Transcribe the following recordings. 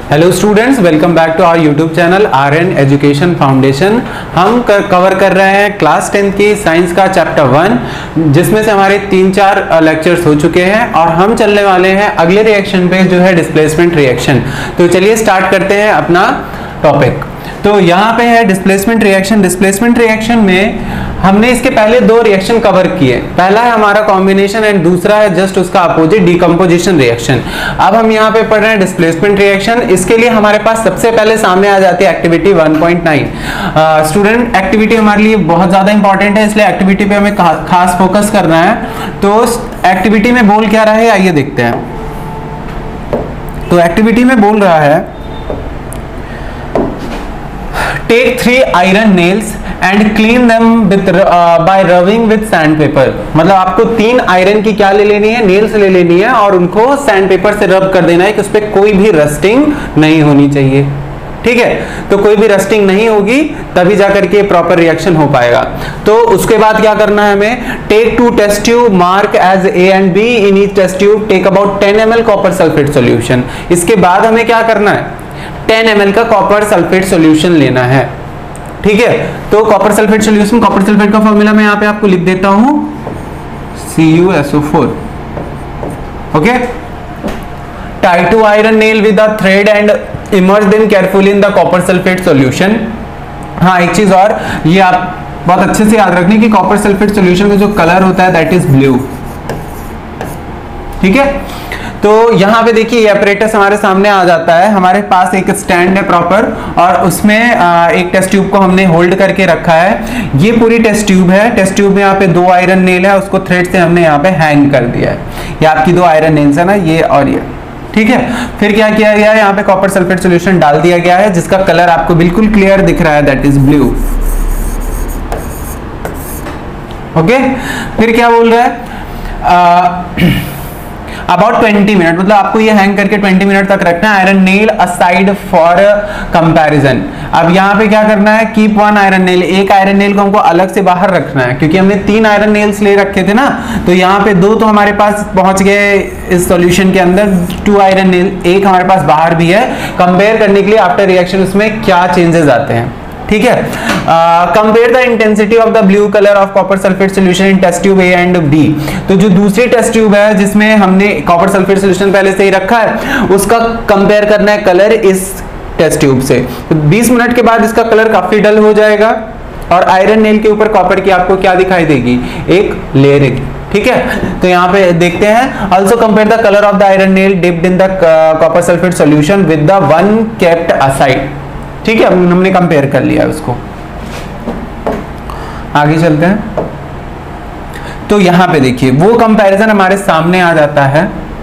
Hello students, welcome back to our YouTube channel Aryan education foundation. हम cover कर रहे हैं क्लास 10 की साइंस का चैप्टर 1, जिसमें से हमारे 3-4 लेक्चर्स हो चुके हैं और हम चलने वाले हैं अगले रिएक्शन पे, जो है डिस्प्लेसमेंट रिएक्शन। तो चलिए स्टार्ट करते हैं अपना टॉपिक। तो यहाँ पे है डिस्प्लेसमेंट रिएक्शन। डिस्प्लेसमेंट रिएक्शन में हमने इसके पहले 2 रिएक्शन कवर किए। पहला है हमारा कॉम्बिनेशन एंड दूसरा है जस्ट उसका अपोजिट डिकम्पोजिशन रिएक्शन। अब हम यहाँ पे पढ़ रहे हैं डिस्प्लेसमेंट रिएक्शन। इसके लिए हमारे पास सबसे पहले सामने आ जाती है एक्टिविटी 1.9। स्टूडेंट, एक्टिविटी हमारे लिए बहुत ज्यादा इंपॉर्टेंट है, इसलिए एक्टिविटी पे हमें खास फोकस करना है। तो एक्टिविटी में बोल क्या रहा है, आइए देखते हैं। तो एक्टिविटी में बोल रहा है take 3 iron nails and clean them by rubbing with sandpaper. मतलब आपको 3 आयरन की क्या ले लेनी है, नेल्स ले लेनी है और उनको सैंडपेपर से रब कर देना है कि उस पर कोई भी रस्टिंग नहीं होनी चाहिए। ठीक है, तो कोई भी रस्टिंग नहीं होगी तभी जाकर के प्रॉपर रिएक्शन हो पाएगा। तो उसके बाद क्या करना है हमें, take 2 test tube, mark as A and B in each test tube, take about 10 ml copper sulphate solution. इसके बाद हमें क्या करना है, 10 ml का कॉपर सल्फेट सॉल्यूशन लेना है। ठीक है, तो copper sulphate solution, copper sulphate का फॉर्मूला मैं यहाँ पे आपको लिख देता हूं, CuSO4। Okay, tie 2 iron nail with a thread and immerse them carefully in the copper sulphate solution. हाँ, एक चीज और, ये आप बहुत अच्छे से याद रखने की कॉपर सल्फेट सॉल्यूशन का जो कलर होता है दैट इज ब्लू। ठीक है, तो यहाँ पे देखिए ये अपरेटस हमारे सामने आ जाता है। हमारे पास एक स्टैंड है प्रॉपर और उसमें एक टेस्ट ट्यूब को हमने होल्ड करके रखा है। ये पूरी टेस्ट ट्यूब है। टेस्ट ट्यूब में यहाँ पे 2 आयरन नेल है, उसको थ्रेड से हमने यहाँ पे हैंग कर दिया है। ये आपकी 2 आयरन नेल्स है ना, ये और ये। ठीक है, फिर क्या किया गया है, यहाँ पे कॉपर सल्फेट सॉल्यूशन डाल दिया गया है जिसका कलर आपको बिल्कुल क्लियर दिख रहा है, दैट इज ब्लू। ओके, फिर क्या बोल रहा है, अबाउट 20 मिनट, मतलब आपको ये हैंग करके 20 मिनट तक रखना है। Iron nail aside for comparison. अब यहाँ पे क्या करना है, कीप 1 आयरन नेल, एक आयरन नेल को हमको अलग से बाहर रखना है क्योंकि हमने 3 आयरन नेल्स ले रखे थे ना। तो यहाँ पे 2 तो हमारे पास पहुंच गए इस सॉल्यूशन के अंदर, 2 आयरन नेल, एक हमारे पास बाहर भी है, कंपेयर करने के लिए आफ्टर रिएक्शन उसमें क्या चेंजेस आते हैं। ठीक है, compare the intensity of the blue colour of copper sulphate solution in test tube A and B. तो जो दूसरी टेस्ट ट्यूब है जिसमें हमने कॉपर सल्फेट सॉल्यूशन पहले से ही रखा है, उसका कंपेयर करना है कलर इस टेस्ट ट्यूब से। तो 20 मिनट के बाद इसका कलर काफी डल हो जाएगा और आयरन नेल के ऊपर कॉपर की आपको क्या दिखाई देगी, एक लेयरिंग। ठीक है, तो यहाँ पे देखते हैं, also compare the colour of the iron nail dipped in the copper sulphate solution with the one kept aside. ठीक है, हमने कंपेयर कर लिया उसको। आगे चलते हैं। तो यहां पे देखिए वो कंपैरिजन हमारे सामने आ जाता है।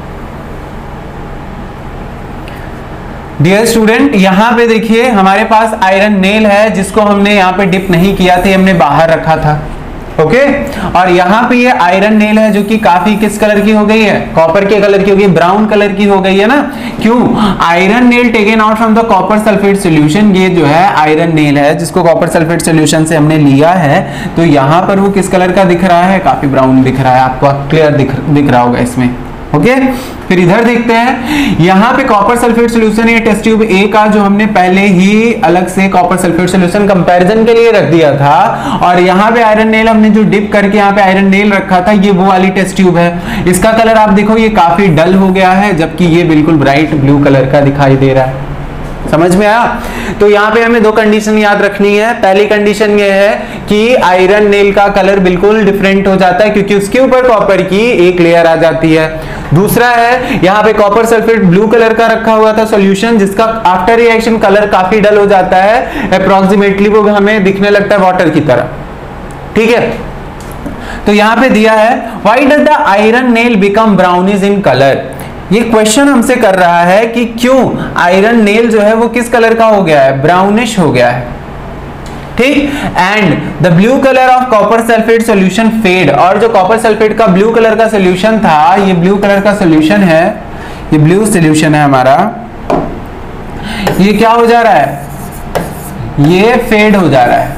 डियर स्टूडेंट, यहां पे देखिए हमारे पास आयरन नेल है जिसको हमने यहां पे डिप नहीं किया था, हमने बाहर रखा था। ओके, और यहाँ पे ये आयरन नेल है जो कि काफी किस कलर की हो गई है, कॉपर के कलर की हो गई, ब्राउन कलर की हो गई है ना। क्यों, iron nail taken out from the copper sulphate solution. ये जो है आयरन नेल है जिसको कॉपर सल्फेट सॉल्यूशन से हमने लिया है, तो यहाँ पर वो किस कलर का दिख रहा है, काफी ब्राउन दिख रहा है, आपको क्लियर दिख रहा होगा इसमें। ओके, फिर इधर देखते हैं, यहाँ पे कॉपर सल्फेट सॉल्यूशन है टेस्ट ट्यूब ए का, जो हमने पहले ही अलग से कॉपर सल्फेट सॉल्यूशन कंपैरिजन के लिए रख दिया था, और यहाँ पे आयरन नेल हमने जो डिप करके यहाँ पे आयरन नेल रखा था, ये वो वाली टेस्ट ट्यूब है। इसका कलर आप देखो ये काफी डल हो गया है, जबकि ये बिल्कुल ब्राइट ब्लू कलर का दिखाई दे रहा है। समझ में आया? तो यहाँ पे हमें 2 कंडीशन याद रखनी है। पहली कंडीशन ये है कि आयरन नेल का कलर बिल्कुल डिफरेंट हो जाता है क्योंकि उसके ऊपर कॉपर की एक लेयर आ जाती है। दूसरा है, यहाँ पे कॉपर सल्फेट ब्लू कलर का रखा हुआ था सॉल्यूशन, जिसका आफ्टर रिएक्शन कलर काफी डल हो जाता है, अप्रोक्सीमेटली वो हमें दिखने लगता है वाटर की तरह। ठीक है, तो यहाँ पे दिया है, why does the iron nail become brownish in colour. ये क्वेश्चन हमसे कर रहा है कि क्यों आयरन नेल जो है वो किस कलर का हो गया है, ब्राउनिश हो गया है। ठीक, and the blue colour of copper sulphate solution fade. और जो कॉपर सल्फेट का ब्लू कलर का सॉल्यूशन था, ये ब्लू कलर का सॉल्यूशन है, ये ब्लू सॉल्यूशन है हमारा, ये क्या हो जा रहा है, ये फेड हो जा रहा है।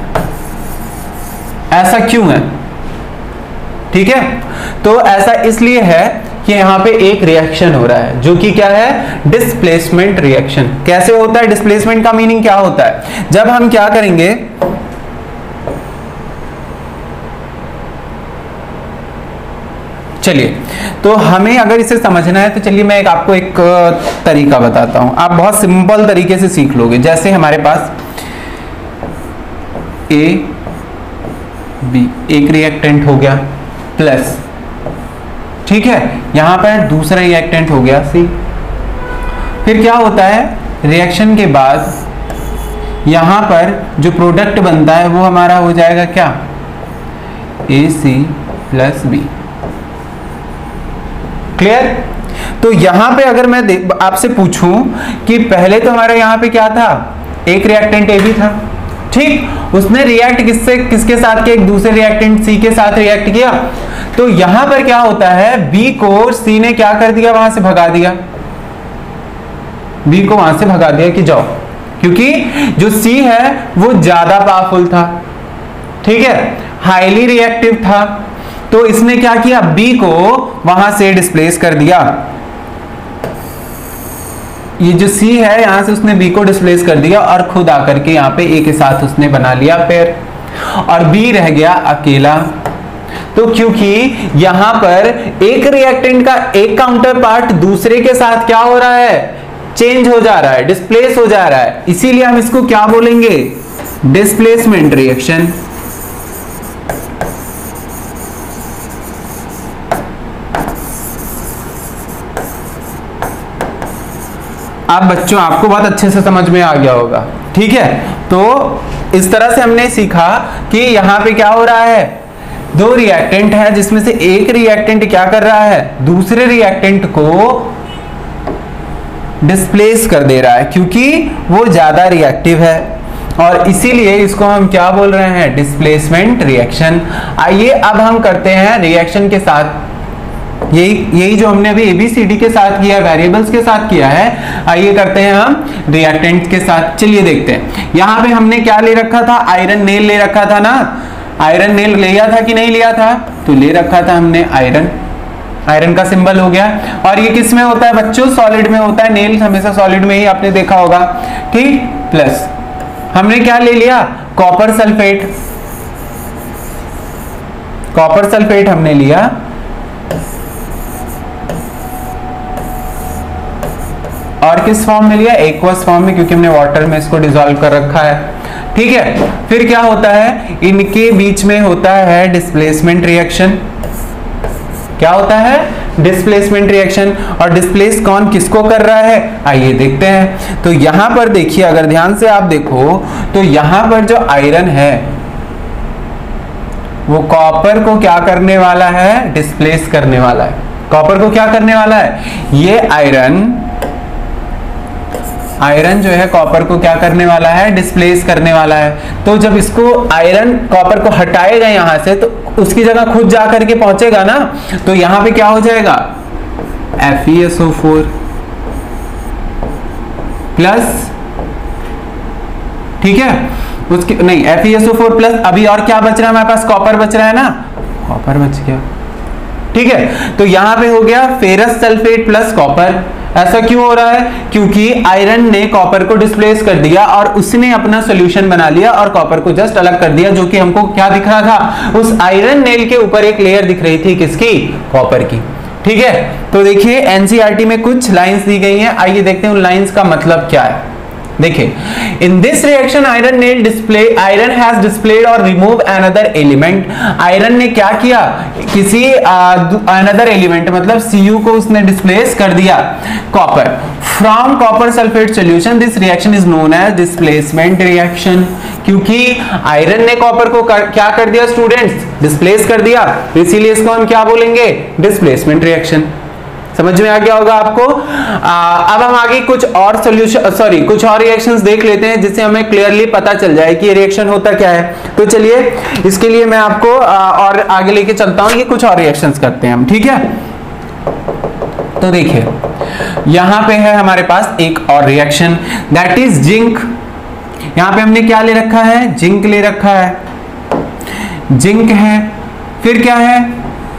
ऐसा क्यों है? ठीक है, तो ऐसा इसलिए है कि यहाँ पे एक रिएक्शन हो रहा है जो कि क्या है, डिस्प्लेसमेंट रिएक्शन। कैसे होता है डिस्प्लेसमेंट का मीनिंग क्या होता है, जब हम क्या करेंगे, चलिए तो हमें अगर इसे समझना है तो चलिए मैं आपको एक तरीका बताता हूं, आप बहुत सिंपल तरीके से सीख लोगे। जैसे हमारे पास ए बी एक रिएक्टेंट हो गया प्लस, ठीक है, यहां पर दूसरा रिएक्टेंट हो गया सी। फिर क्या होता है, रिएक्शन के बाद यहां पर जो प्रोडक्ट बनता है वो हमारा हो जाएगा क्या, A C plus B. Clear. तो यहां पे अगर मैं आपसे पूछूं कि पहले तो हमारा यहां पे क्या था, एक रिएक्टेंट ए बी था, ठीक, उसने रिएक्ट किसके साथ किया, एक दूसरे रिएक्टेंट सी के साथ रिएक्ट किया। तो यहां पर क्या होता है, बी को सी ने क्या कर दिया, वहां से भगा दिया, बी को वहां से भगा दिया कि जाओ, क्योंकि जो सी है वो ज्यादा पावरफुल था, ठीक है, हाईली रिएक्टिव था। तो इसने क्या किया, बी को वहां से डिस्प्लेस कर दिया, ये जो सी है यहां से उसने बी को डिस्प्लेस कर दिया और खुद आकर के यहां पे ए के साथ उसने बना लिया पेयर, और बी रह गया अकेला। तो क्योंकि यहां पर एक रिएक्टेंट का एक काउंटर पार्ट दूसरे के साथ क्या हो रहा है, चेंज हो जा रहा है, डिस्प्लेस हो जा रहा है, इसीलिए हम इसको क्या बोलेंगे, डिस्प्लेसमेंट रिएक्शन। आप बच्चों आपको बहुत अच्छे से समझ में आ गया होगा, ठीक है। तो इस तरह से हमने सीखा कि यहां पे क्या हो रहा है, दो रिएक्टेंट है जिसमें से एक रिएक्टेंट क्या कर रहा है, दूसरे रिएक्टेंट को डिस्प्लेस कर दे रहा है क्योंकि वो ज्यादा रिएक्टिव है, और इसीलिए इसको हम क्या बोल रहे हैं, डिस्प्लेसमेंट रिएक्शन। आइए अब हम करते हैं रिएक्शन के साथ, यही जो हमने अभी एबीसीडी के साथ किया, वेरिएबल्स के साथ किया है, आइए करते हैं हम रिएक्टेंट के साथ। चलिए देखते हैं, यहां पे हमने क्या ले रखा था, आयरन नेल ले रखा था ना, आयरन नेल लिया था कि नहीं लिया था, तो ले रखा था हमने आयरन, आयरन का सिंबल हो गया। और ये किस में होता है बच्चों, सॉलिड में होता है, नेल हमेशा सॉलिड में ही आपने देखा होगा, ठीक। प्लस हमने क्या ले लिया, कॉपर सल्फेट, कॉपर सल्फेट हमने लिया, और किस फॉर्म में लिया, एक्वस फॉर्म में, क्योंकि हमने वाटर में इसको डिसॉल्व कर रखा है, ठीक है। फिर क्या होता है, इनके बीच में होता है डिस्प्लेसमेंट रिएक्शन। क्या होता है, डिस्प्लेसमेंट रिएक्शन। और डिस्प्लेस कौन किसको कर रहा है, आइए देखते हैं। तो यहां पर देखिए, अगर ध्यान से आप देखो तो यहां पर जो आयरन है वो कॉपर को क्या करने वाला है, डिस्प्लेस करने वाला है। कॉपर को क्या करने वाला है, ये आयरन जो है कॉपर को क्या करने वाला है, डिस्प्लेस करने वाला है। तो जब इसको आयरन कॉपर को हटाएगा यहां से, तो उसकी जगह खुद जा करके पहुंचेगा ना, तो यहां पे क्या हो जाएगा, FeSO4 प्लस, ठीक है, उसकी नहीं FeSO4 प्लस, अभी और क्या बच रहा है हमारे पास, कॉपर बच रहा है ना, कॉपर बच गया, ठीक है। तो यहां पे हो गया फेरस सल्फेट प्लस कॉपर। ऐसा क्यों हो रहा है, क्योंकि आयरन ने कॉपर को डिस्प्लेस कर दिया और उसने अपना सॉल्यूशन बना लिया और कॉपर को जस्ट अलग कर दिया, जो कि हमको क्या दिख रहा था, उस आयरन नेल के ऊपर एक लेयर दिख रही थी, किसकी, कॉपर की, ठीक है। तो देखिए एनसीईआरटी में कुछ लाइंस दी गई हैं, आइए देखते हैं उन लाइंस का मतलब क्या है। देखिए, in this reaction iron nail display, iron has displaced और रिमूव अनदर एलिमेंट। आयरन ने क्या किया, किसी अनदर एलिमेंट मतलब Cu को उसने डिस्प्लेस कर दिया, copper, from copper sulphate solution. This reaction is known as displacement reaction. क्योंकि आयरन ने कॉपर को क्या कर दिया स्टूडेंट्स, डिस्प्लेस कर दिया, इसीलिए इसको हम क्या बोलेंगे, डिस्प्लेसमेंट रिएक्शन। समझ में आ गया होगा आपको। अब हम आगे कुछ और सॉल्यूशन कुछ और रिएक्शंस देख लेते हैं, जिससे हमें क्लियरली पता चल जाए कि ये रिएक्शन होता क्या है। तो चलिए इसके लिए मैं आपको और आगे लेके चलता हूं, ये कुछ और रिएक्शंस करते हैं हम, ठीक है। तो देखिए यहां पे है हमारे पास एक और रिएक्शन, दैट इज जिंक। यहां पे हमने क्या ले रखा है, जिंक ले रखा है, जिंक है, फिर क्या है,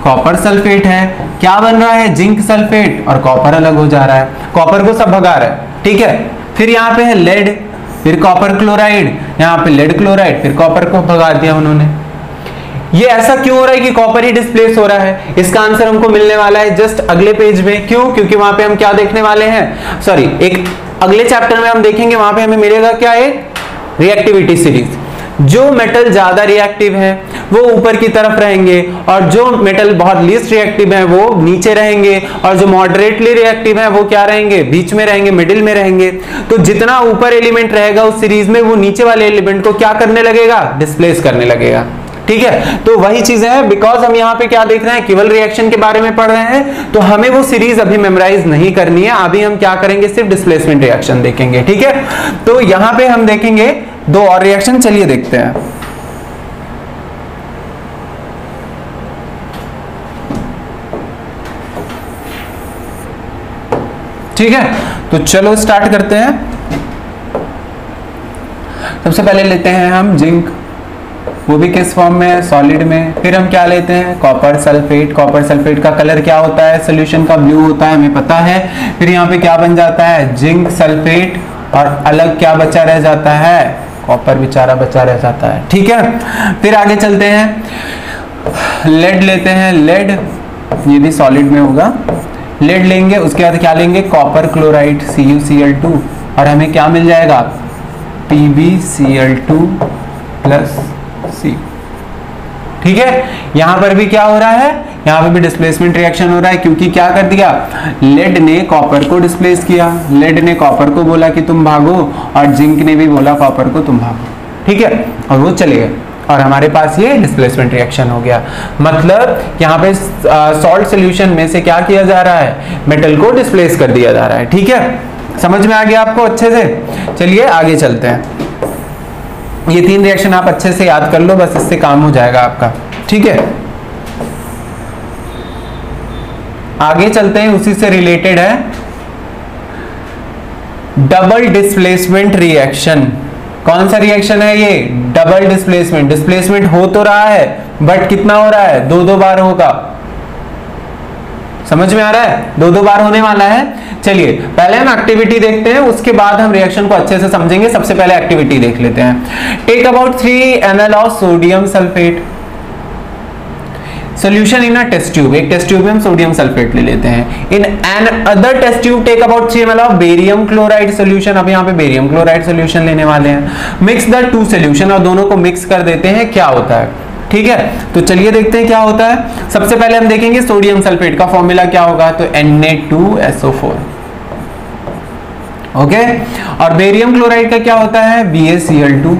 कॉपर सल्फेट है, क्या बन रहा है, जिंक सल्फेट, और कॉपर अलग हो जा रहा है, कॉपर को सब भगा रहा है, ठीक है। फिर यहाँ पे है लेड, फिर कॉपर क्लोराइड, यहाँ पे लेड क्लोराइड, फिर कॉपर को भगा दिया उन्होंने। ये ऐसा क्यों हो रहा है कि कॉपर ही डिस्प्लेस हो रहा है? इसका आंसर हमको मिलने वाला है जस्ट अगले पेज में। क्यों? क्योंकि वहां पे हम क्या देखने वाले हैं, सॉरी एक अगले चैप्टर में हम देखेंगे, वहां पे हमें मिलेगा क्या, एक रिएक्टिविटी सीरीज। जो मेटल ज्यादा रिएक्टिव है वो ऊपर की तरफ रहेंगे, और जो मेटल बहुत लीस्ट रिएक्टिव है वो नीचे रहेंगे, और जो मॉडरेटली रिएक्टिव है वो क्या रहेंगे, बीच में रहेंगे, मिडिल में रहेंगे। तो जितना ऊपर एलिमेंट रहेगा उस सीरीज में, वो नीचे वाले एलिमेंट को क्या करने लगेगा, डिस्प्लेस करने लगेगा, ठीक है। तो वही चीजें हैं, बिकॉज हम यहाँ पे क्या देख रहे हैं, केवल रिएक्शन के बारे में पढ़ रहे हैं, तो हमें वो सीरीज अभी मेमोराइज नहीं करनी है। अभी हम क्या करेंगे, सिर्फ डिस्प्लेसमेंट रिएक्शन देखेंगे, ठीक है। तो यहाँ पे हम देखेंगे दो और रिएक्शन, चलिए देखते हैं। ठीक है, तो चलो स्टार्ट करते हैं। सबसे पहले लेते हैं हम जिंक, वो भी किस फॉर्म में है, सॉलिड में। फिर हम क्या लेते हैं, कॉपर सल्फेट। कॉपर सल्फेट का कलर क्या होता है, सोल्यूशन का ब्लू होता है, हमें पता है। फिर यहाँ पे क्या बन जाता है, जिंक सल्फेट, और अलग क्या बचा रह जाता है, कॉपर बेचारा बचा रह जाता है, ठीक है। फिर आगे चलते हैं, लेड लेते हैं, लेड ये भी सॉलिड में होगा, लेड लेंगे, उसके बाद क्या लेंगे, कॉपर क्लोराइड CuCl2, और हमें क्या मिल जाएगा, PbCl2 प्लस C, ठीक है। यहां पर भी क्या हो रहा है, यहां पर भी डिस्प्लेसमेंट रिएक्शन हो रहा है, क्योंकि क्या कर दिया, लेड ने कॉपर को डिस्प्लेस किया, लेड ने कॉपर को बोला कि तुम भागो, और जिंक ने भी बोला कॉपर को तुम भागो, ठीक है, और वो चले गए, और हमारे पास ये डिस्प्लेसमेंट रिएक्शन हो गया। मतलब यहाँ पे सॉल्ट सॉल्यूशन में से क्या किया जा रहा है, मेटल को डिस्प्लेस कर दिया जा रहा है, ठीक है। समझ में आ गया आपको अच्छे से? चलिए आगे चलते हैं। ये तीन रिएक्शन आप अच्छे से याद कर लो, बस इससे काम हो जाएगा आपका, ठीक है। आगे चलते हैं, उसी से रिलेटेड है डबल डिस्प्लेसमेंट रिएक्शन। कौन सा रिएक्शन है ये, डबल डिस्प्लेसमेंट। डिस्प्लेसमेंट हो तो रहा है, बट कितना हो रहा है, दो बार होगा। समझ में आ रहा है, दो बार होने वाला है। चलिए पहले हम एक्टिविटी देखते हैं, उसके बाद हम रिएक्शन को अच्छे से समझेंगे। सबसे पहले एक्टिविटी देख लेते हैं। Take about 3 ml of sodium sulphate solution in a test tube। एक टेस्ट ट्यूब में हम सोडियम सल्फेट ले लेते हैं। In another test tube take about 3 ml of barium chloride solution. अब यहाँ पे बेरियम क्लोराइड सोल्यूशन लेने वाले हैं। मिक्स द टू सोल्यूशन, और दोनों को मिक्स कर देते हैं, क्या होता है, ठीक है। तो चलिए देखते हैं क्या होता है। सबसे पहले हम देखेंगे सोडियम सल्फेट का फॉर्मूला क्या होगा, तो Na2SO4, ओके। और बेरियम क्लोराइड का क्या होता है, BaCl2।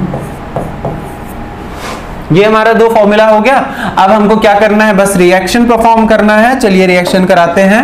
ये हमारा दो फॉर्मूला हो गया। अब हमको क्या करना है, बस रिएक्शन परफॉर्म करना है। चलिए रिएक्शन कराते हैं।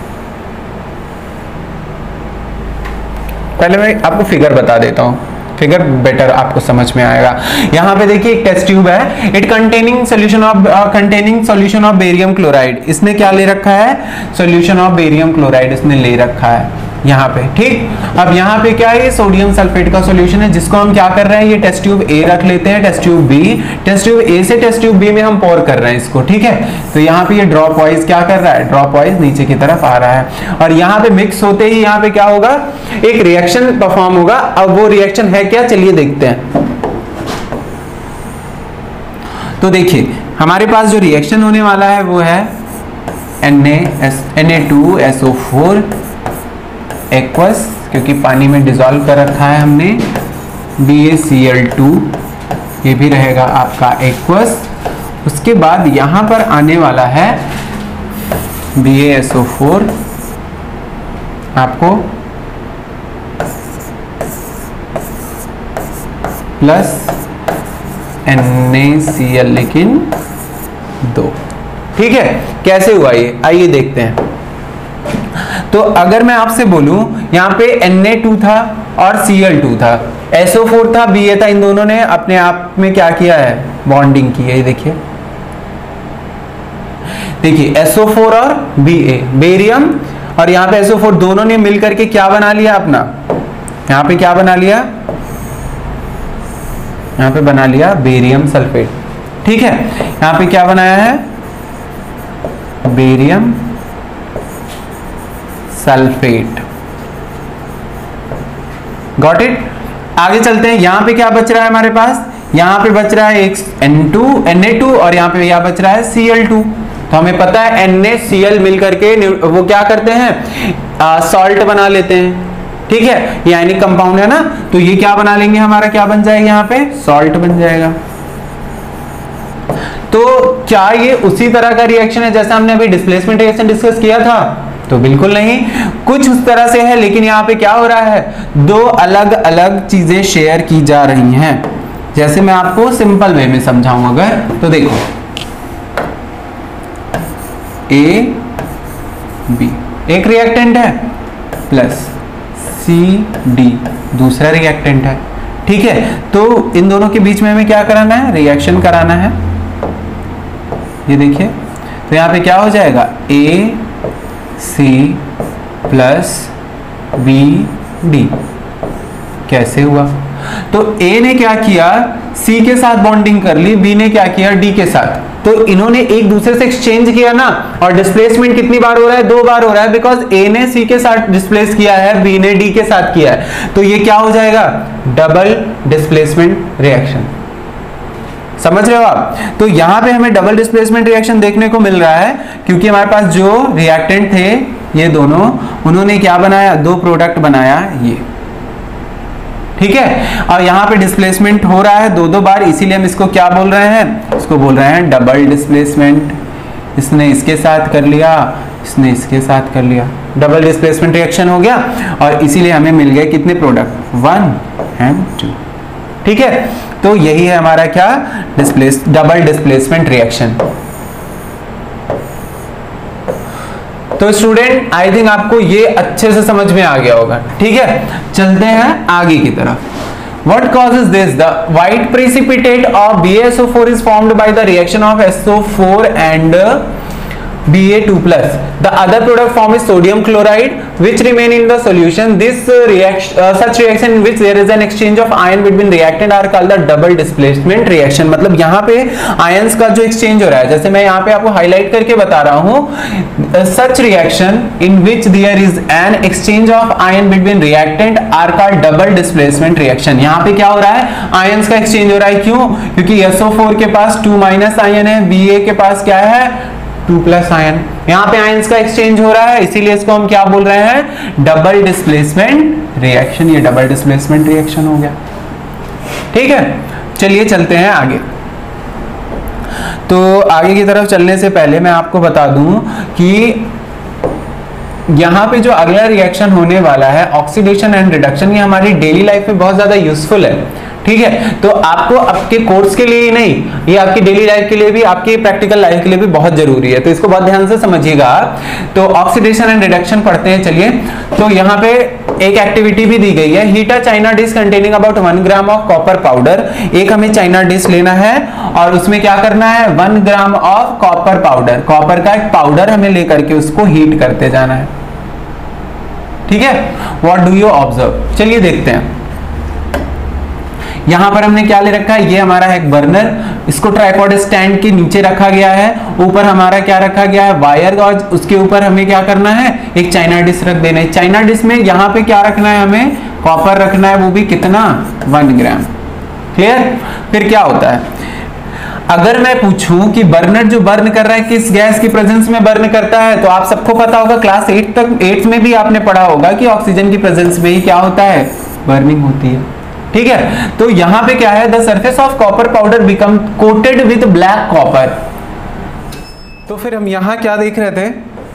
पहले मैं आपको फिगर बता देता हूं, फिगर बेटर आपको समझ में आएगा। यहां पे देखिए एक टेस्ट ट्यूब है, it containing solution of barium chloride. इसने क्या ले रखा है, सॉल्यूशन ऑफ बेरियम क्लोराइड इसने ले रखा है यहाँ पे, ठीक। अब यहाँ पे क्या है, ये सोडियम सल्फेट का सॉल्यूशन है, जिसको हम क्या कर रहे हैं, ये टेस्ट ट्यूब ए रख लेते हैं, test tube B, test tube A से टेस्ट ट्यूब बी में हम पोर कर रहे हैं इसको, ठीक है। तो यहाँ पे ये ड्रॉप वाइज क्या कर रहा है, ड्रॉप वाइज नीचे की तरफ आ रहा है, और यहाँ पे मिक्स होते ही यहाँ पे क्या होगा, एक रिएक्शन परफॉर्म होगा। अब वो रिएक्शन है क्या, चलिए देखते हैं। तो देखिए हमारे पास जो रिएक्शन होने वाला है वो है Na2SO4 एक्वस, क्योंकि पानी में डिसॉल्व कर रखा है हमने, BaCl2, ये भी रहेगा आपका एक्वस। उसके बाद यहां पर आने वाला है BaSO4 आपको प्लस NaCl, लेकिन 2, ठीक है। कैसे हुआ ये, आइए देखते हैं। तो अगर मैं आपसे बोलूं, यहां पे Na2 था और Cl2 था, SO4 था, Ba था, इन दोनों ने अपने आप में क्या किया है, बॉन्डिंग की है। ये देखिए, देखिए SO4 और Ba, बेरियम और यहाँ पे SO4 दोनों ने मिलकर के क्या बना लिया अपना, यहाँ पे क्या बना लिया, यहाँ पे बना लिया बेरियम सल्फेट, ठीक है। यहाँ पे क्या बनाया है, बेरियम सल्फेट। Got it. आगे चलते हैं, यहां पे क्या बच रहा है हमारे पास, यहां पे बच रहा है एक Na2 और यहां पे बच रहा है Cl2। तो हमें पता है NaCl मिल करके वो क्या करते हैं, सॉल्ट बना लेते हैं। ठीक है, ये आयनिक कंपाउंड है ना, तो ये क्या बना लेंगे, हमारा क्या बन जाएगा, यहाँ पे सॉल्ट बन जाएगा। तो क्या ये उसी तरह का रिएक्शन है जैसा हमने अभी डिस्प्लेसमेंट रिएक्शन डिस्कस किया था? तो बिल्कुल नहीं, कुछ उस तरह से है, लेकिन यहाँ पे क्या हो रहा है, दो अलग अलग चीजें शेयर की जा रही हैं। जैसे मैं आपको सिंपल वे में समझाऊं अगर, तो देखो ए बी एक रिएक्टेंट है प्लस CD दूसरा रिएक्टेंट है। ठीक है, तो इन दोनों के बीच में हमें क्या कराना है, रिएक्शन कराना है। ये देखिए, तो यहाँ पे क्या हो जाएगा, AC प्लस BD। कैसे हुआ, तो A ने क्या किया, C के साथ बॉन्डिंग कर ली, B ने क्या किया, D के साथ। तो इन्होंने एक दूसरे से एक्सचेंज किया ना, और डिस्प्लेसमेंट कितनी बार हो रहा है, 2 बार हो रहा है, बिकॉज A ने C के साथ डिस्प्लेस किया है, B ने D के साथ किया है। तो ये क्या हो जाएगा, डबल डिस्प्लेसमेंट रिएक्शन। समझ रहे हो आप? तो यहां पे हमें डबल डिस्प्लेसमेंट रिएक्शन देखने को मिल रहा है, क्योंकि हमारे पास जो रिएक्टेंट थे ये दोनों, उन्होंने क्या बनाया, 2 प्रोडक्ट बनाया ये। ठीक है, और यहाँ पे डिस्प्लेसमेंट हो रहा है 2 बार, इसीलिए हम इसको क्या बोल रहे हैं, इसको बोल रहे हैं डबल डिस्प्लेसमेंट। इसने इसके साथ कर लिया, इसने इसके साथ कर लिया, डबल डिस्प्लेसमेंट रिएक्शन हो गया, और इसीलिए हमें मिल गए कितने प्रोडक्ट, 1 and 2। ठीक है, तो यही है हमारा क्या, डबल डिस्प्लेसमेंट रिएक्शन। तो स्टूडेंट आई थिंक आपको ये अच्छे से समझ में आ गया होगा। ठीक है, चलते हैं आगे की तरफ। What causes this? The white precipitate of BaSO4 is formed by the reaction of SO4 and Ba2 plus. The other product form is sodium chloride, which remain in the solution. This such reaction in which there is an exchange of ion between reactant are called the double displacement reaction. मतलब यहाँ पे ions का जो exchange हो रहा है, जैसे मैं यहाँ पे आपको highlight करके बता रहा हूँ, such reaction in which there is an exchange of ion between reactant are called double displacement reaction. यहाँ पे क्या हो रहा है, ions का exchange हो रहा है, क्यों? क्योंकि SO4 के पास 2 माइनस आयन है, Ba के पास क्या है, 2 प्लस आयन। यहाँ पे आयंस का एक्सचेंज हो रहा है, इसीलिए इसको हम क्या बोल रहे हैं, डबल डिस्प्लेसमेंट रिएक्शन। ये डबल डिस्प्लेसमेंट रिएक्शन हो गया। ठीक है, चलिए चलते हैं आगे। तो आगे की तरफ चलने से पहले मैं आपको बता दूं कि यहाँ पे जो अगला रिएक्शन होने वाला है, ऑक्सीडेशन एंड रिडक्शन, ये हमारी डेली लाइफ में बहुत ज्यादा यूजफुल है। ठीक है, तो आपको आपके कोर्स के लिए ही नहीं, ये आपकी डेली लाइफ के लिए भी, आपकी प्रैक्टिकल लाइफ के लिए भी बहुत जरूरी है, तो इसको बहुत ध्यान से समझिएगा। तो ऑक्सीडेशन एंड रिडक्शन पढ़ते हैं, चलिए। तो यहाँ पे एक एक्टिविटी भी दी गई है, heat a china dish containing about 1 gram of copper powder. एक हमें चाइना डिश लेना है और उसमें क्या करना है, 1 gram of copper powder, copper का एक पाउडर हमें लेकर के उसको हीट करते जाना है। ठीक है, व्हाट डू यू ऑब्जर्व, चलिए देखते हैं। यहां पर हमने क्या ले रखा है, ये हमारा है बर्नर, इसको ट्राइपॉड स्टैंड के नीचे रखा गया है, ऊपर हमारा क्या रखा गया है, वायर, और उसके ऊपर हमें क्या करना है, एक चाइना डिश रख देना है। चाइना डिश में यहाँ पे क्या रखना है, हमें कॉपर रखना है, वो भी कितना, 1 ग्राम। क्लियर? फिर क्या होता है, अगर मैं पूछूं कि बर्नर जो बर्न कर रहा है किस गैस की प्रेजेंस में बर्न करता है, तो आप सबको पता होगा, क्लास 8 में भी आपने पढ़ा होगा कि ऑक्सीजन की प्रेजेंस में ही क्या होता है, बर्निंग होती है। ठीक है, तो यहां पे क्या है, the surface of copper powder become coated with black copper. तो फिर हम यहां क्या देख रहे थे,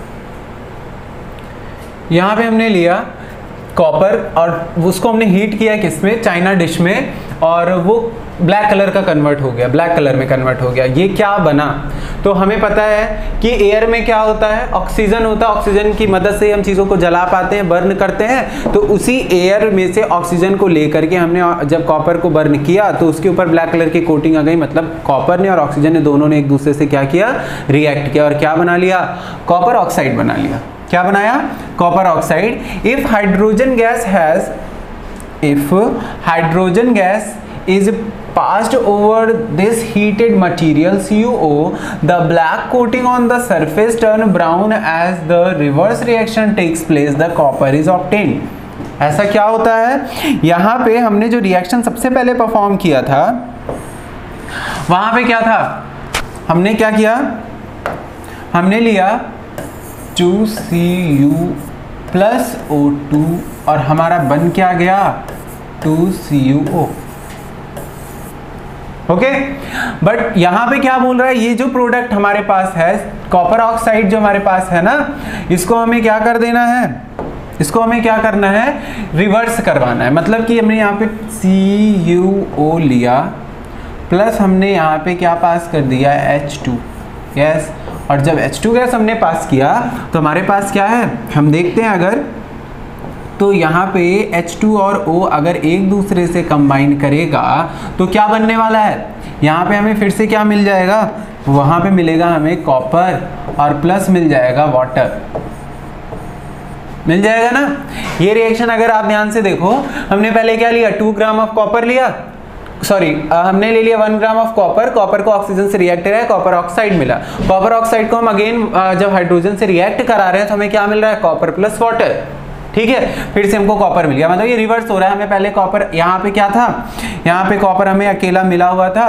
यहां पे हमने लिया कॉपर और उसको हमने हीट किया किसमें, चाइना डिश में, और वो ब्लैक कलर का कन्वर्ट हो गया, ब्लैक कलर में कन्वर्ट हो गया। ये क्या बना, तो हमें पता है कि एयर में क्या होता है, ऑक्सीजन होता है, ऑक्सीजन की मदद से हम चीज़ों को जला पाते हैं, बर्न करते हैं। तो उसी एयर में से ऑक्सीजन को लेकर के हमने जब कॉपर को बर्न किया तो उसके ऊपर ब्लैक कलर की कोटिंग आ गई, मतलब कॉपर ने और ऑक्सीजन ने दोनों ने एक दूसरे से क्या किया, रिएक्ट किया, और क्या बना लिया, कॉपर ऑक्साइड बना लिया। क्या बनाया, copper oxide. If hydrogen gas is passed over this heated material CuO, the black coating on the surface turn brown as the reverse reaction takes place, the copper is obtained. ऐसा क्या होता है, यहाँ पे हमने जो रिएक्शन सबसे पहले परफॉर्म किया था वहाँ पे क्या था, हमने क्या किया, हमने लिया 2Cu प्लस O2 और हमारा बन क्या गया 2CuO. ओके, बट यहां पे क्या बोल रहा है, ये जो प्रोडक्ट हमारे पास है कॉपर ऑक्साइड जो हमारे पास है ना, इसको हमें क्या कर देना है, इसको हमें क्या करना है, रिवर्स करवाना है. मतलब कि हमने यहाँ पे CuO लिया प्लस हमने यहाँ पे क्या पास कर दिया H2 गैस. और जब H2 गैस हमने पास किया तो हमारे पास क्या है, हम देखते हैं अगर तो यहाँ पे H2 और O अगर एक दूसरे से कंबाइन करेगा तो क्या बनने वाला है, यहाँ पे हमें फिर से क्या मिल जाएगा, वहाँ पे मिलेगा हमें कॉपर और प्लस मिल जाएगा वाटर, मिल जाएगा ना. ये रिएक्शन अगर आप ध्यान से देखो, हमने पहले क्या लिया 2 ग्राम ऑफ कॉपर लिया, सॉरी हमने ले लिया 1 ग्राम ऑफ कॉपर, कॉपर को ऑक्सीजन से रिएक्ट है, कॉपर ऑक्साइड मिला. कॉपर ऑक्साइड को हम अगेन जब हाइड्रोजन से रिएक्ट करा रहे हैं तो हमें क्या मिल रहा है, कॉपर प्लस वाटर. ठीक है, फिर से हमको कॉपर मिल गया, मतलब ये रिवर्स हो रहा है. हमें पहले कॉपर, यहाँ पे क्या था, यहाँ पे कॉपर हमें अकेला मिला हुआ था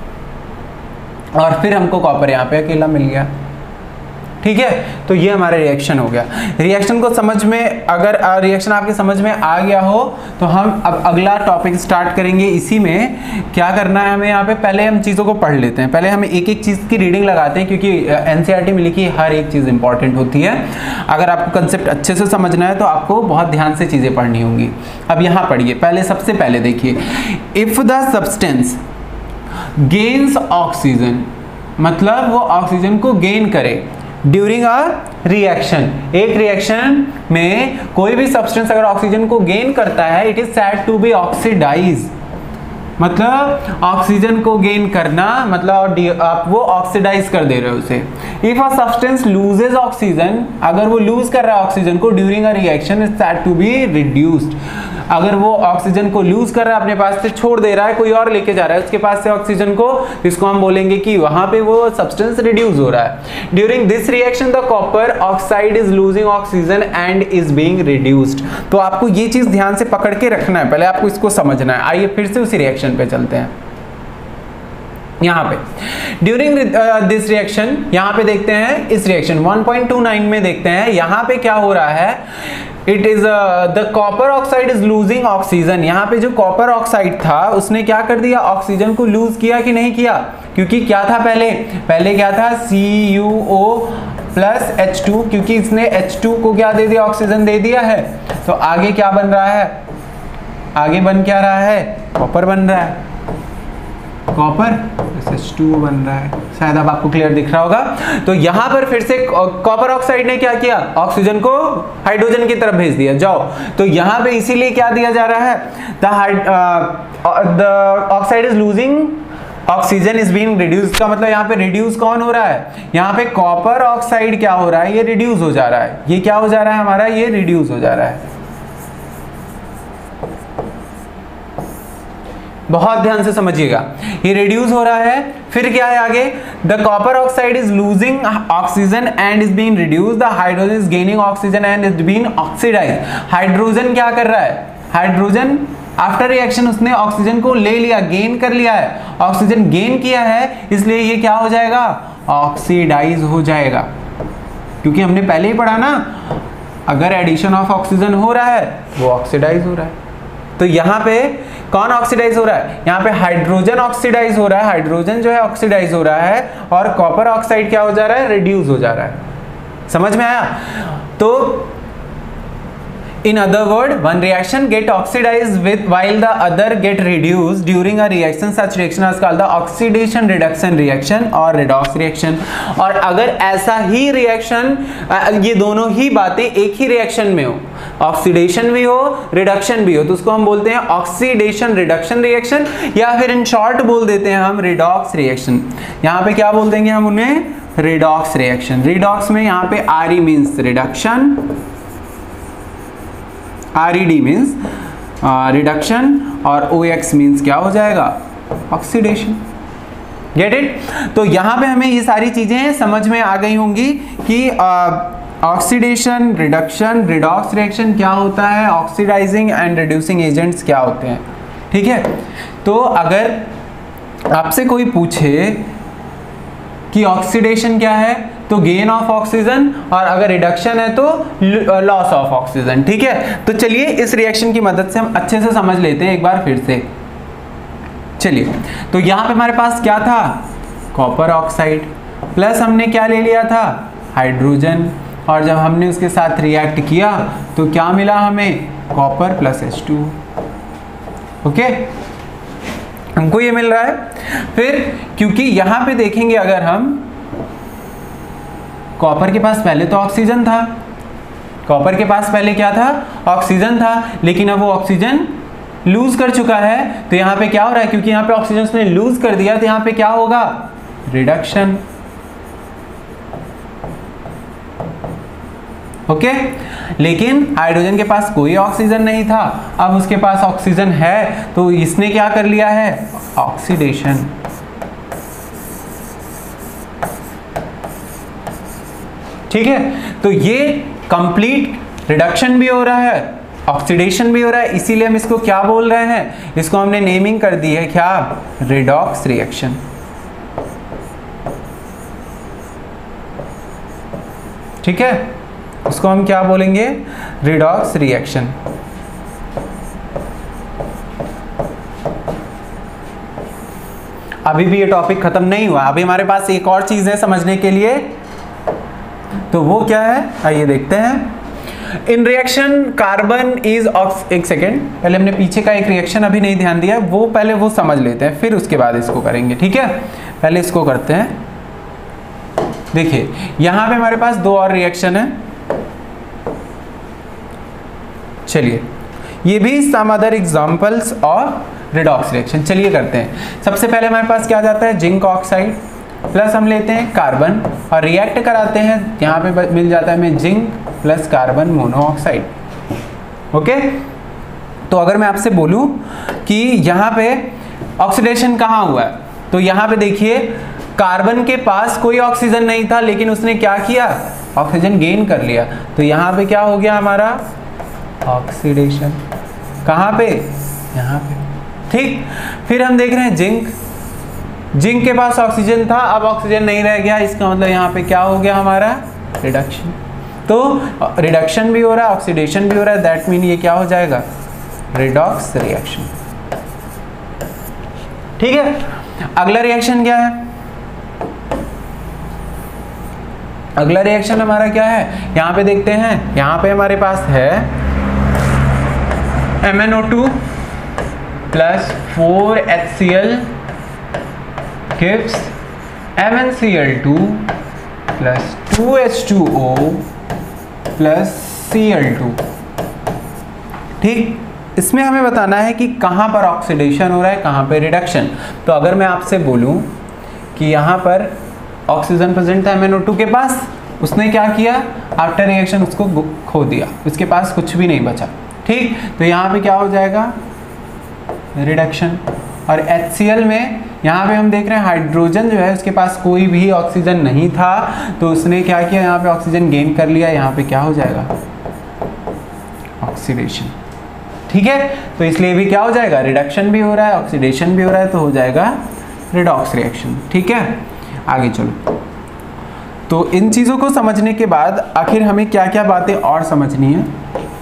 और फिर हमको कॉपर यहाँ पे अकेला मिल गया. ठीक है, तो ये हमारा रिएक्शन हो गया. रिएक्शन को समझ में, अगर रिएक्शन आपके समझ में आ गया हो तो हम अब अगला टॉपिक स्टार्ट करेंगे. इसी में क्या करना है हमें, यहाँ पे पहले हम चीज़ों को पढ़ लेते हैं, पहले हम एक एक चीज़ की रीडिंग लगाते हैं क्योंकि एनसीईआरटी में लिखी हर एक चीज़ इंपॉर्टेंट होती है. अगर आपको कंसेप्ट अच्छे से समझना है तो आपको बहुत ध्यान से चीज़ें पढ़नी होंगी. अब यहाँ पढ़िए, पहले सबसे पहले देखिए, if the substance gains oxygen, मतलब वो ऑक्सीजन को गेन करे ड्यूरिंग अ रिएक्शन. एक रिएक्शन में कोई भी सब्सटेंस अगर ऑक्सीजन को गेन करता है, it is said to be oxidise. मतलब ऑक्सीजन को गेन करना, मतलब आप वो ऑक्सीडाइज कर दे रहे हो उसे. If a substance loses oxygen, अगर वो लूज कर रहा है ऑक्सीजन को during a reaction, is said to be reduced. अगर वो ऑक्सीजन को लूज कर रहा है, अपने पास से छोड़ दे रहा है, कोई और लेके जा रहा है उसके पास से ऑक्सीजन को, इसको हम बोलेंगे कि वहां पे वो सब्सटेंस रिड्यूस हो रहा है. During this reaction the copper oxide is losing oxygen and is being reduced. तो आपको ये चीज ध्यान से पकड़ के रखना है, पहले आपको इसको समझना है. आइए फिर से उसी रिएक्शन पे चलते हैं. यहाँ पे ड्यूरिंग दिस रिएक्शन, यहाँ पे देखते हैं इस रिएक्शन 1.29 में देखते हैं यहाँ पे क्या हो रहा है. It is the copper oxide is losing oxygen. यहाँ पे जो कॉपर ऑक्साइड था उसने क्या कर दिया, ऑक्सीजन को लूज किया कि नहीं किया, क्योंकि क्या था पहले क्या था CuO प्लस H2, क्योंकि इसने H2 को क्या दे दिया, ऑक्सीजन दे दिया है. तो आगे क्या बन रहा है, आगे बन क्या रहा है, कॉपर बन रहा है, कॉपर H2 बन रहा है. शायद अब आपको क्लियर दिख रहा होगा. तो यहां पर फिर से कॉपर ऑक्साइड ने क्या किया, ऑक्सीजन को हाइड्रोजन की तरफ भेज दिया, जाओ. तो यहां पे इसीलिए क्या दिया जा रहा है, the oxide is losing oxygen is being reduce. का मतलब यहाँ पे रिड्यूस कौन हो रहा है, यहाँ पे कॉपर ऑक्साइड क्या हो रहा है, ये रिड्यूस हो जा रहा है. ये क्या हो जा रहा है हमारा, ये रिड्यूस हो जा रहा है. बहुत ध्यान से समझिएगा, ये रिड्यूस हो रहा है. फिर क्या है आगे, the copper oxide is losing oxygen and is being reduce, the hydrogen is gaining oxygen and is being oxidise. Hydrogen क्या कर रहा है, हाइड्रोजन आफ्टर रिएक्शन उसने ऑक्सीजन को ले लिया, गेन कर लिया है, ऑक्सीजन गेन किया है, इसलिए ये क्या हो जाएगा, ऑक्सीडाइज हो जाएगा. क्योंकि हमने पहले ही पढ़ा ना, अगर एडिशन ऑफ ऑक्सीजन हो रहा है वो ऑक्सीडाइज हो रहा है. तो यहाँ पे कौन ऑक्सीडाइज हो रहा है, यहाँ पे हाइड्रोजन ऑक्सीडाइज हो रहा है, हाइड्रोजन जो है ऑक्सीडाइज हो रहा है, और कॉपर ऑक्साइड क्या हो जा रहा है, रिड्यूस हो जा रहा है. समझ में आया. तो in other word, one reaction get oxidized with while the other get reduced during a reaction. Such reaction is called the oxidation reduction reaction or redox reaction. और अगर ऐसा ही रिएक्शन, ये दोनों ही बातें एक ही रिएक्शन में हो, ऑक्सीडेशन भी हो रिडक्शन भी हो, तो उसको हम बोलते हैं ऑक्सीडेशन रिडक्शन रिएक्शन, या फिर इन शॉर्ट बोल देते हैं हम रिडॉक्स रिएक्शन. यहाँ पे क्या बोल देंगे हम उन्हें, रिडॉक्स रिएक्शन. रिडॉक्स में यहाँ पे RE means reduction, RED means reduction और OX मीन्स क्या हो जाएगा, ऑक्सीडेशन। Get it? तो यहाँ पे हमें ये सारी चीजें समझ में आ गई होंगी कि ऑक्सीडेशन, रिडक्शन, रिडॉक्स रिएक्शन क्या होता है, ऑक्सीडाइजिंग एंड रिड्यूसिंग एजेंट्स क्या होते हैं। ठीक है, तो अगर आपसे कोई पूछे कि ऑक्सीडेशन क्या है तो गेन ऑफ ऑक्सीजन, और अगर रिडक्शन है तो लॉस ऑफ ऑक्सीजन। ठीक है, तो चलिए इस रिएक्शन की मदद से हम अच्छे से समझ लेते हैं एक बार फिर से। चलिए, तो यहाँ पे हमारे पास क्या था, कॉपर ऑक्साइड, प्लस हमने क्या ले लिया था, हाइड्रोजन, और जब हमने उसके साथ रिएक्ट किया तो क्या मिला हमें, कॉपर प्लस H2। ओके, हमको ये मिल रहा है। फिर क्योंकि यहाँ पे देखेंगे अगर हम, कॉपर के पास पहले तो ऑक्सीजन था, कॉपर के पास पहले क्या था, ऑक्सीजन था, लेकिन अब वो ऑक्सीजन लूज कर चुका है। तो यहाँ पे क्या हो रहा है, क्योंकि यहाँ पे ऑक्सीजन उसने लूज कर दिया तो यहाँ पे क्या होगा, रिडक्शन। ओके, लेकिन हाइड्रोजन के पास कोई ऑक्सीजन नहीं था, अब उसके पास ऑक्सीजन है तो इसने क्या कर लिया है, ऑक्सीडेशन। ठीक है, तो ये कंप्लीट रिडक्शन भी हो रहा है, ऑक्सीडेशन भी हो रहा है, इसीलिए हम इसको क्या बोल रहे हैं, इसको हमने नेमिंग कर दी है क्या, रिडॉक्स रिएक्शन। ठीक है, उसको हम क्या बोलेंगे, रिडॉक्स रिएक्शन। अभी भी ये टॉपिक खत्म नहीं हुआ, अभी हमारे पास एक और चीज है समझने के लिए, तो वो क्या है, आइए देखते हैं। इन रिएक्शन कार्बन इज एक सेकेंड, पहले हमने पीछे का एक रिएक्शन अभी नहीं ध्यान दिया, वो पहले वो समझ लेते हैं, फिर उसके बाद इसको करेंगे। ठीक है, पहले इसको करते हैं। देखिए यहां पे हमारे पास दो और रिएक्शन है, चलिए ये भी some other examples of redox reaction. चलिए करते हैं। सबसे पहले हमारे पास क्या जाता है, जिंक ऑक्साइड प्लस हम लेते हैं कार्बन और रिएक्ट कराते हैं, यहाँ पे मिल जाता है हमें zinc plus carbon monoxide. Okay, तो अगर मैं आपसे बोलूं कि यहाँ पे ऑक्सीडेशन कहाँ हुआ है, तो यहाँ पे देखिए कार्बन के पास कोई ऑक्सीजन नहीं था, लेकिन उसने क्या किया, ऑक्सीजन गेन कर लिया, तो यहाँ पे क्या हो गया हमारा, ऑक्सीडेशन। कहाँ पे, यहाँ पे। ठीक, फिर हम देख रहे हैं जिंक, जिंक के पास ऑक्सीजन था, अब ऑक्सीजन नहीं रह गया, इसका मतलब यहाँ पे क्या हो गया हमारा, रिडक्शन। तो रिडक्शन भी हो रहा है, ऑक्सीडेशन भी हो रहा है, दैट मीन ये क्या हो जाएगा, रिडॉक्स रिएक्शन। ठीक है, अगला रिएक्शन क्या है, अगला रिएक्शन हमारा क्या है, यहाँ पे देखते हैं, यहाँ पे हमारे पास है MnO2 plus 4HCl gives MnCl2 plus 2H2O plus Cl2। ठीक, इसमें हमें बताना है कि कहाँ पर ऑक्सीडेशन हो रहा है, कहाँ पे रिडक्शन। तो अगर मैं आपसे बोलूँ कि यहाँ पर ऑक्सीजन प्रेजेंट था MnO2 के पास, उसने क्या किया, आफ्टर रिएक्शन उसको खो दिया, उसके पास कुछ भी नहीं बचा। ठीक, तो यहाँ पे क्या हो जाएगा, रिडक्शन। और HCl में यहाँ पे हम देख रहे हैं हाइड्रोजन जो है उसके पास कोई भी ऑक्सीजन नहीं था, तो उसने क्या किया, यहाँ पे ऑक्सीजन गेन कर लिया, यहाँ पे क्या हो जाएगा, ऑक्सीडेशन। ठीक है, तो इसलिए भी क्या हो जाएगा, रिडक्शन भी हो रहा है, ऑक्सीडेशन भी हो रहा है, तो हो जाएगा रिडॉक्स रिएक्शन। ठीक है, आगे चलो। तो इन चीज़ों को समझने के बाद आखिर हमें क्या क्या बातें और समझनी है,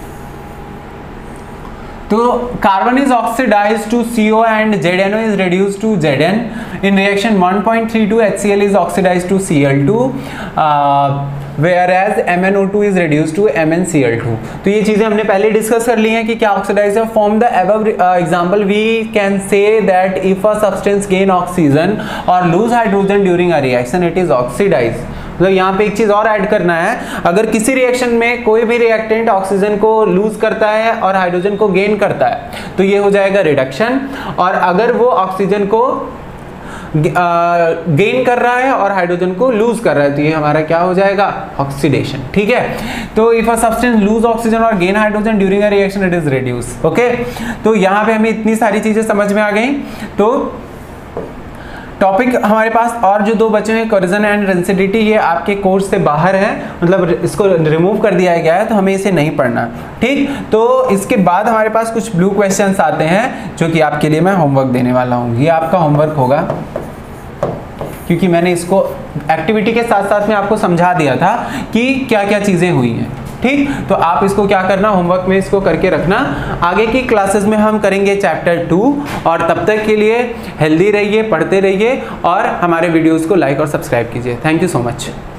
तो carbon is oxidized to CO and ZNO is reduced to Zn. In reaction 1.32 HCl is oxidized to Cl2 whereas MnO2 is reduced to MnCl2. तो ये चीज़ें हमने पहले डिस्कस कर ली हैं कि क्या ऑक्सीडाइज है। From the above example we can say that if a substance gain oxygen or lose hydrogen during a reaction it is oxidized. मतलब यहाँ पे एक चीज और ऐड करना है, अगर किसी रिएक्शन में कोई भी रिएक्टेंट ऑक्सीजन को लूज करता है और हाइड्रोजन को गेन करता है तो ये हो जाएगा रिडक्शन, और अगर वो ऑक्सीजन को गेन कर रहा है और हाइड्रोजन को लूज कर रहा है, तो ये हमारा क्या हो जाएगा, ऑक्सीडेशन। ठीक है, तो if a substance lose oxygen और gain hydrogen during a reaction it is reduce. Okay, तो यहाँ पे हमें इतनी सारी चीजें समझ में आ गई। तो टॉपिक हमारे पास और जो 2 बचे हैं, कोरिजन एंड रेंसिडिटी, ये आपके कोर्स से बाहर है, मतलब इसको रिमूव कर दिया गया है, तो हमें इसे नहीं पढ़ना। ठीक, तो इसके बाद हमारे पास कुछ ब्लू क्वेश्चंस आते हैं जो कि आपके लिए मैं होमवर्क देने वाला हूँ। ये आपका होमवर्क होगा, क्योंकि मैंने इसको एक्टिविटी के साथ साथ में आपको समझा दिया था कि क्या क्या चीज़ें हुई हैं। ठीक, तो आप इसको क्या करना, होमवर्क में इसको करके रखना। आगे की क्लासेस में हम करेंगे चैप्टर 2, और तब तक के लिए हेल्दी रहिए, पढ़ते रहिए और हमारे वीडियोस को लाइक और सब्सक्राइब कीजिए। Thank you so much.